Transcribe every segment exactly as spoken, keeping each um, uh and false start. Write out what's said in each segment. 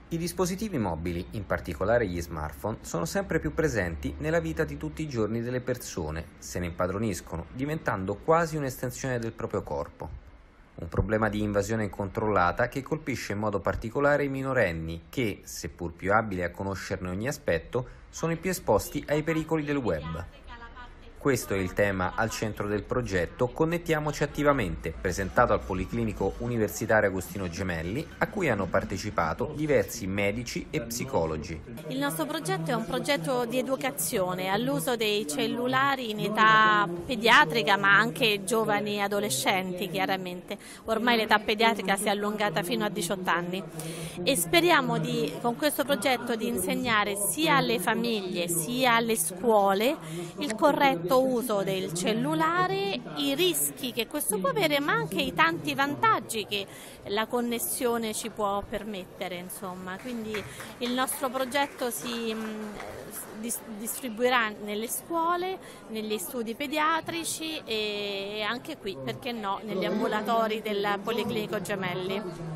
I dispositivi mobili, in particolare gli smartphone, sono sempre più presenti nella vita di tutti i giorni delle persone, se ne impadroniscono, diventando quasi un'estensione del proprio corpo. Un problema di invasione incontrollata che colpisce in modo particolare i minorenni che, seppur più abili a conoscerne ogni aspetto, sono i più esposti ai pericoli del web. Questo è il tema al centro del progetto Connettiamoci attivamente, presentato al Policlinico Universitario Agostino Gemelli, a cui hanno partecipato diversi medici e psicologi. Il nostro progetto è un progetto di educazione all'uso dei cellulari in età pediatrica, ma anche giovani e adolescenti, chiaramente. Ormai l'età pediatrica si è allungata fino a diciotto anni e speriamo di, con questo progetto, di insegnare sia alle famiglie sia alle scuole il corretto uso del cellulare, i rischi che questo può avere, ma anche i tanti vantaggi che la connessione ci può permettere, insomma. Quindi il nostro progetto si mh, dis- distribuirà nelle scuole, negli studi pediatrici e anche qui, perché no, negli ambulatori del Policlinico Gemelli.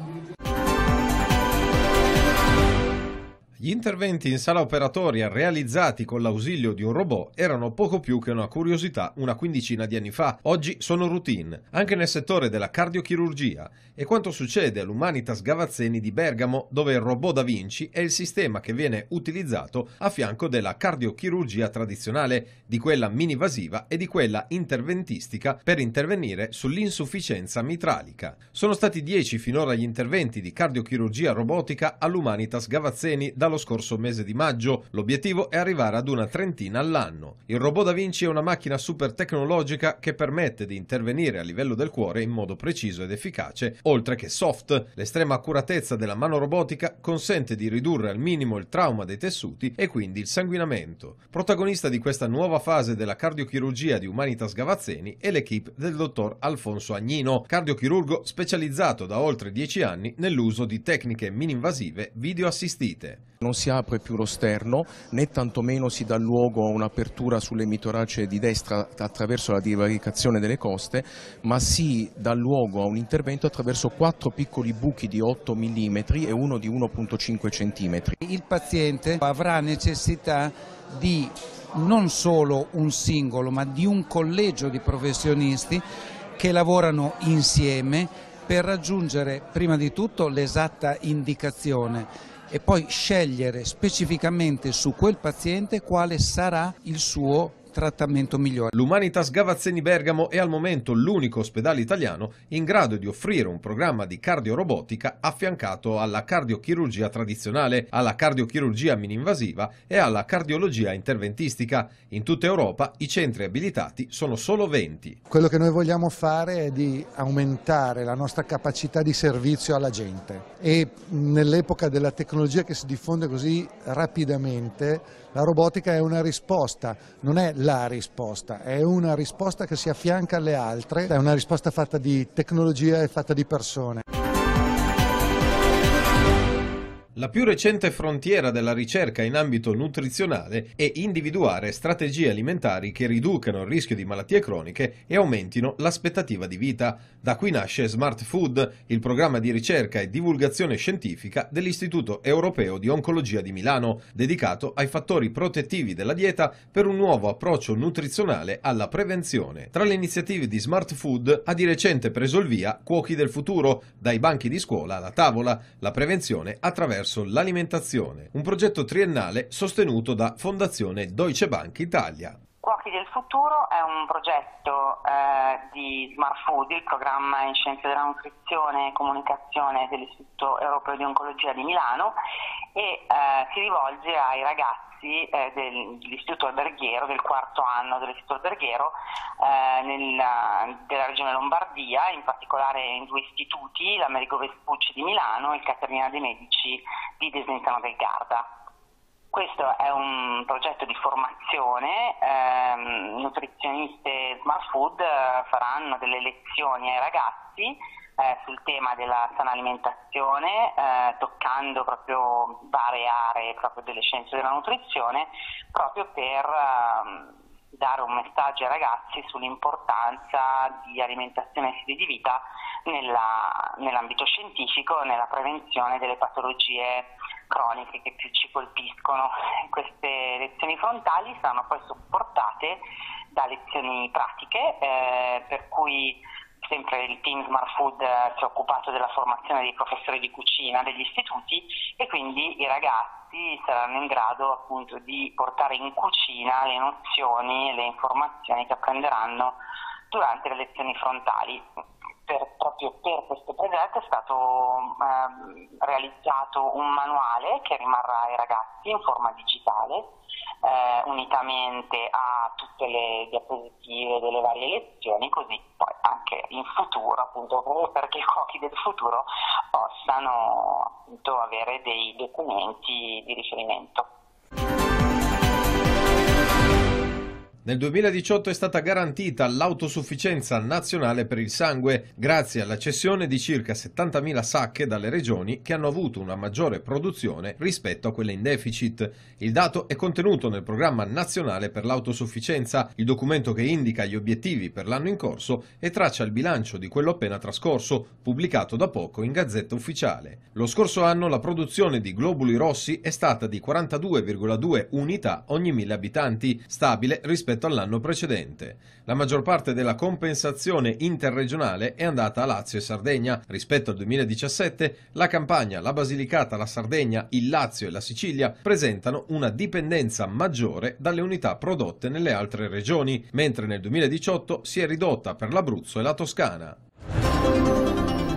Gli interventi in sala operatoria realizzati con l'ausilio di un robot erano poco più che una curiosità una quindicina di anni fa. Oggi sono routine, anche nel settore della cardiochirurgia. E quanto succede all'Humanitas Gavazzeni di Bergamo, dove il robot Da Vinci è il sistema che viene utilizzato a fianco della cardiochirurgia tradizionale, di quella minivasiva e di quella interventistica per intervenire sull'insufficienza mitralica. Sono stati dieci finora gli interventi di cardiochirurgia robotica all'Humanitas Gavazzeni dallo scorso mese di maggio. L'obiettivo è arrivare ad una trentina all'anno. Il robot Da Vinci è una macchina super tecnologica che permette di intervenire a livello del cuore in modo preciso ed efficace, oltre che soft. L'estrema accuratezza della mano robotica consente di ridurre al minimo il trauma dei tessuti e quindi il sanguinamento. Protagonista di questa nuova fase della cardiochirurgia di Humanitas Gavazzeni è l'equipe del dottor Alfonso Agnino, cardiochirurgo specializzato da oltre dieci anni nell'uso di tecniche mini-invasive video assistite. Non si apre più lo sterno, né tantomeno si dà luogo a un'apertura sull'emitorace di destra attraverso la divaricazione delle coste, ma si dà luogo a un intervento attraverso quattro piccoli buchi di otto millimetri e uno di uno virgola cinque centimetri. Il paziente avrà necessità di non solo un singolo, ma di un collegio di professionisti che lavorano insieme per raggiungere prima di tutto l'esatta indicazione e poi scegliere specificamente su quel paziente quale sarà il suo trattamento migliore. L'Humanitas Gavazzeni Bergamo è al momento l'unico ospedale italiano in grado di offrire un programma di cardiorobotica affiancato alla cardiochirurgia tradizionale, alla cardiochirurgia mini-invasiva e alla cardiologia interventistica. In tutta Europa i centri abilitati sono solo venti. Quello che noi vogliamo fare è di aumentare la nostra capacità di servizio alla gente e nell'epoca della tecnologia che si diffonde così rapidamente la robotica è una risposta, non è la risposta, è una risposta che si affianca alle altre, è una risposta fatta di tecnologia e fatta di persone. La più recente frontiera della ricerca in ambito nutrizionale è individuare strategie alimentari che riducano il rischio di malattie croniche e aumentino l'aspettativa di vita. Da qui nasce Smart Food, il programma di ricerca e divulgazione scientifica dell'Istituto Europeo di Oncologia di Milano, dedicato ai fattori protettivi della dieta per un nuovo approccio nutrizionale alla prevenzione. Tra le iniziative di Smart Food ha di recente preso il via Cuochi del futuro, dai banchi di scuola alla tavola, la prevenzione attraverso l'alimentazione, un progetto triennale sostenuto da Fondazione Deutsche Bank Italia. Cuochi del futuro è un progetto eh, di Smart Food, il programma in scienze della nutrizione e comunicazione dell'Istituto Europeo di Oncologia di Milano e eh, si rivolge ai ragazzi Eh, dell'Istituto Alberghiero, del quarto anno dell'Istituto Alberghiero eh, nella, della regione Lombardia, in particolare in due istituti, l'Americo Vespucci di Milano e il Caterina de' Medici di Desenzano del Garda. Questo è un progetto di formazione, ehm, nutrizioniste Smart Food eh, faranno delle lezioni ai ragazzi Eh, sul tema della sana alimentazione, eh, toccando proprio varie aree proprio delle scienze della nutrizione, proprio per eh, dare un messaggio ai ragazzi sull'importanza di alimentazione e stili di vita nella, nell'ambito scientifico, nella prevenzione delle patologie croniche che più ci colpiscono. Queste lezioni frontali saranno poi supportate da lezioni pratiche, eh, per cui sempre il team Smart Food si è occupato della formazione dei professori di cucina degli istituti, e quindi i ragazzi saranno in grado appunto di portare in cucina le nozioni e le informazioni che apprenderanno durante le lezioni frontali. Per, proprio per questo progetto è stato eh, realizzato un manuale che rimarrà ai ragazzi in forma digitale, eh, unitamente a tutte le diapositive delle varie lezioni, così poi anche in futuro, appunto, perché i cuochi del futuro possano appunto avere dei documenti di riferimento. Nel duemiladiciotto è stata garantita l'autosufficienza nazionale per il sangue grazie alla cessione di circa settantamila sacche dalle regioni che hanno avuto una maggiore produzione rispetto a quelle in deficit. Il dato è contenuto nel Programma Nazionale per l'Autosufficienza, il documento che indica gli obiettivi per l'anno in corso e traccia il bilancio di quello appena trascorso, pubblicato da poco in Gazzetta Ufficiale. Lo scorso anno la produzione di globuli rossi è stata di quarantadue virgola due unità ogni mille abitanti, stabile rispetto all'anno precedente. La maggior parte della compensazione interregionale è andata a Lazio e Sardegna. Rispetto al duemiladiciassette, la Campania, la Basilicata, la Sardegna, il Lazio e la Sicilia presentano una dipendenza maggiore dalle unità prodotte nelle altre regioni, mentre nel duemiladiciotto si è ridotta per l'Abruzzo e la Toscana.